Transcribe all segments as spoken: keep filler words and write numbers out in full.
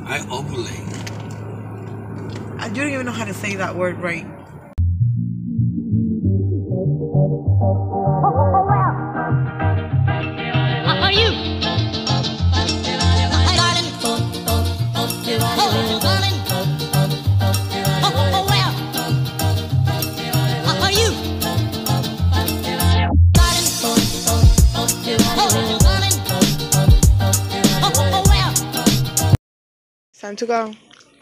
I overlay. I don't even know how to say that word right. Are you? Darling, oh, darling, oh, oh, well, are you? Darling, oh, darling, oh, oh, well. It's time to go.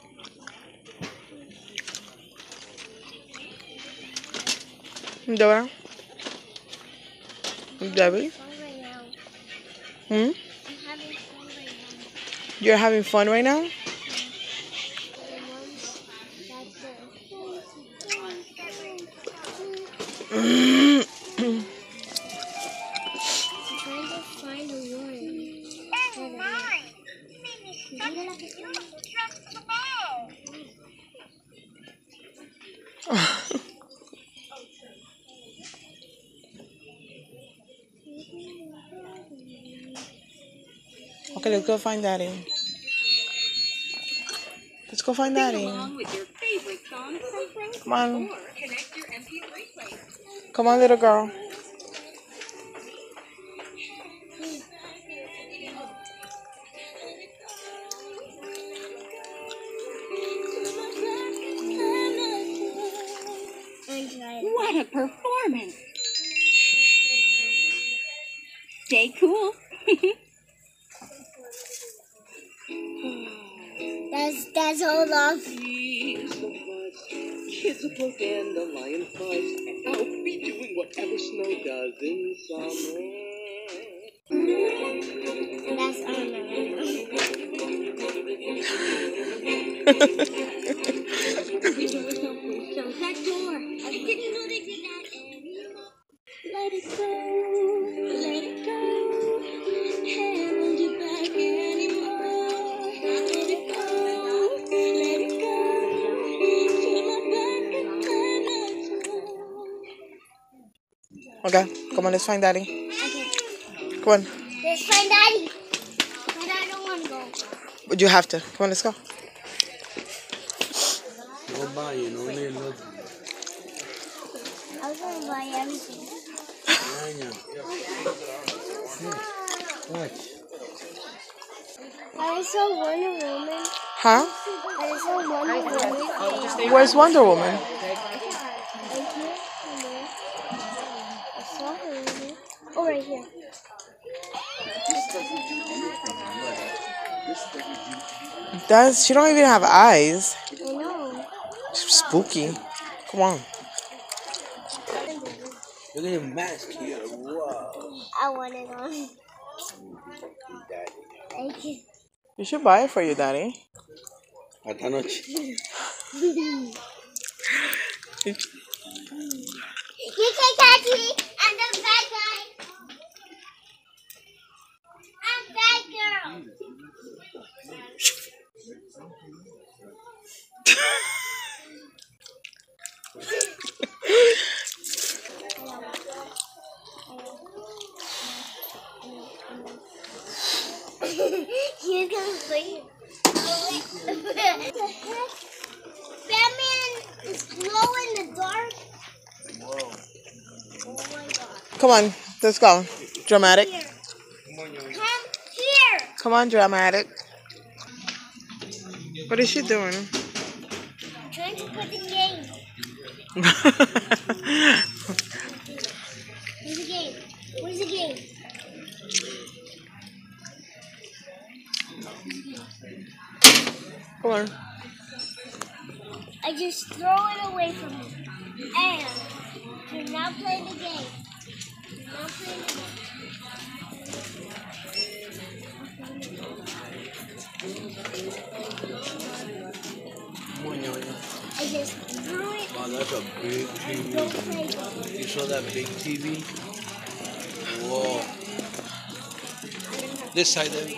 Dora? Debbie? Hmm? You're having fun right now? Okay, let's go find Daddy. Let's go find Daddy. Come on. Come on, little girl. What a performance! Stay cool. That's that's all love. Kids will poke and the lion fuzz, and I'll be doing whatever snow does in summer. That's all Close that door. I didn't know they did that anymore. Let it go, let it go. Can't hold you back anymore. Let it go, let it go. Turn my back and turn Okay, come on, let's find Daddy. Okay. Come on. Let's find Daddy. But I don't want to go. But you have to. Come on, let's go. Go buy, you know, they look. I was going to buy everything. Watch. I saw Wonder Woman. Huh? I saw Wonder Woman. Where's Wonder Woman? Right here. I saw her over there. Oh, right here. That's, she don't even have eyes. I know. Spooky. Come on. Look at your mask here. Wow. I want it on. Thank you. You should buy it for your daddy. Hasta noche. You can catch me. I'm the bad guy. I'm bad girl. He's gonna sleep. What the heck? Batman is glow in the dark. Whoa. Oh my god. Come on, let's go. Dramatic. Here. Come here. Come on, dramatic. What is she doing? I'm trying to put the game. Where's the game? Where's the game? Come on. I just throw it away from me. And you're now playing the game. You're now playing the game. I just threw it. Wow, that's a big T V. Don't play it. You saw that big T V? Whoa. This side, Debbie.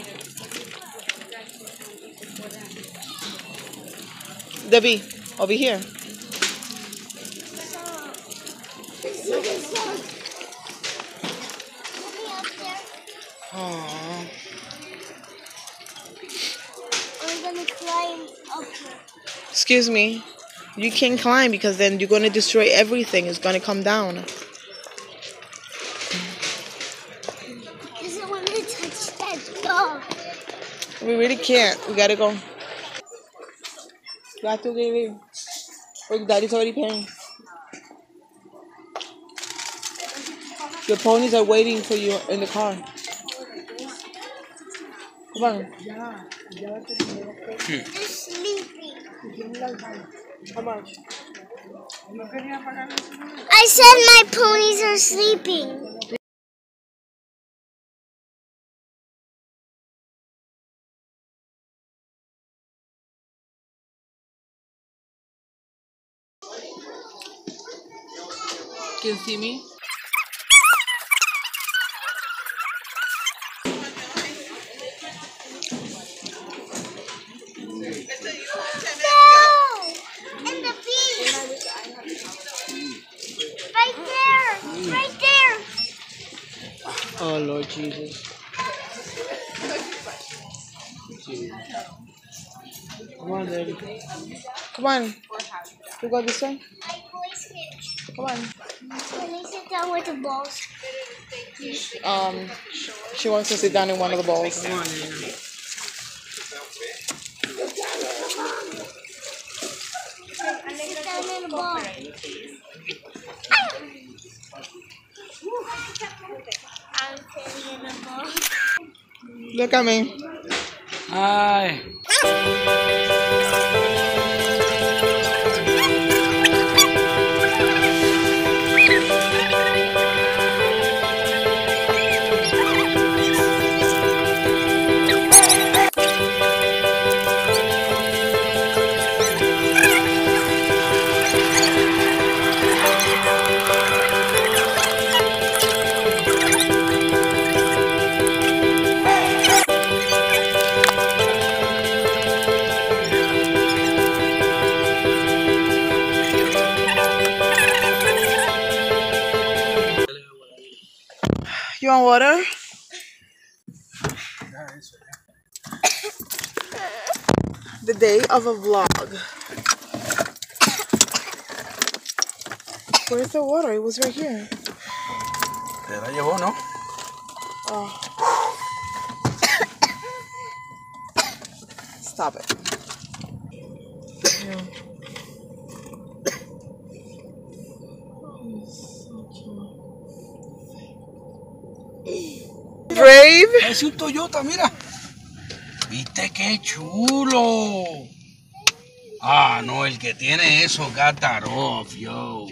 Debbie, over here. Aww. I'm gonna climb up here. Excuse me. You can't climb because then you're going to destroy everything. It's going to come down. Because I want to touch that dog. We really can't. We got to go. Got to leave. Oh, daddy's already paying. Your ponies are waiting for you in the car. Come on. They're sleeping. How much? I said my ponies are sleeping. Can you see me? No! And the beach! Right there! Right there! Oh, Lord Jesus. Come on, Daddy. Come on. You go this way? My voice hit. Come on. Can I sit down with the balls? Um, she wants to sit down in one of the balls. Sit down in the ball. I'm sitting in the ball. Look at me. Hi. You want water? The day of a vlog. Where's the water? It was right here. Te la llevó, ¿no? Oh. Stop it. Yeah. Brave. Es un Toyota, mira. ¿Viste qué chulo? Ah, no, el que tiene eso, got that off, yo.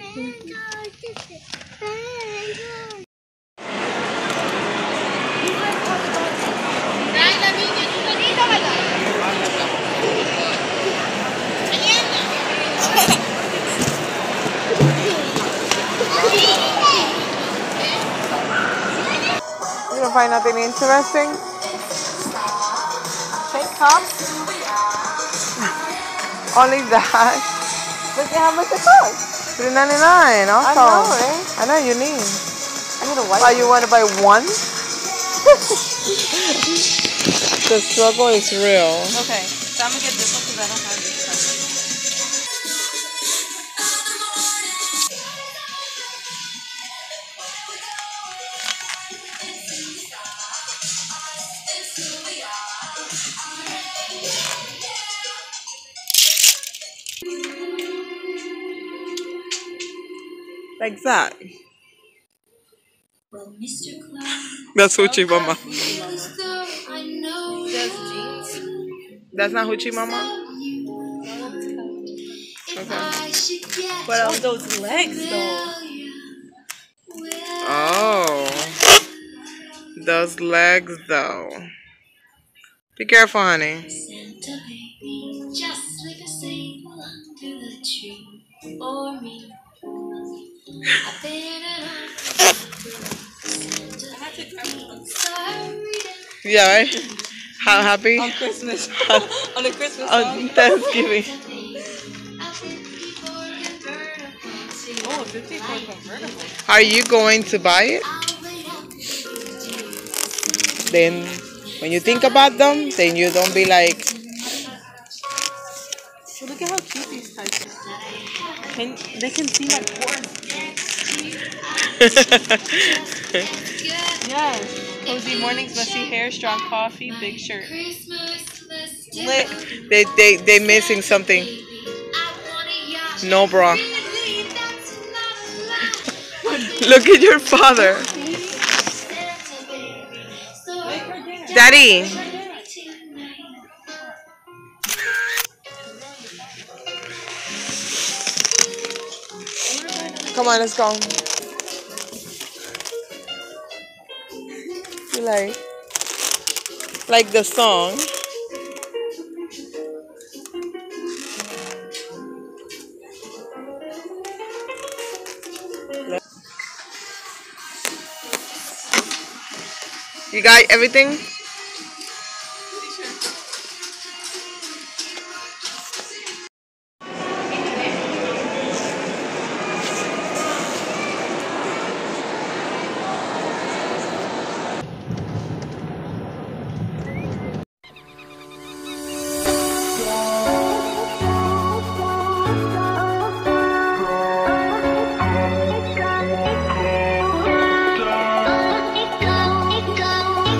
You don't find nothing interesting? Take cups? Only that? Look at how much it costs. three ninety-nine. Also. I know, right? I know you need. I need a white. Why, you want to buy one? The struggle is real. Okay, so I'm gonna get this one because I don't have this one. Like that. That's Hoochie Mama. Just jeans. That's not Hoochie Mama? Okay. What else? Those legs though. Oh. Those legs though. Be careful, honey. Just like a sail under the tree for me. I've been Yeah, right? How happy? On Christmas. On a Christmas On song. Thanksgiving. Oh, fifty for a convertible. Are you going to buy it? Then, when you think about them, then you don't be like, Look at how cute these types are. Can, they can see my pores. Yes. Cozy mornings, messy hair, strong coffee, big shirt. Lit. They they they missing something. No bra. Look at your father. Daddy. Come on, let's go. You like, like the song. You got everything?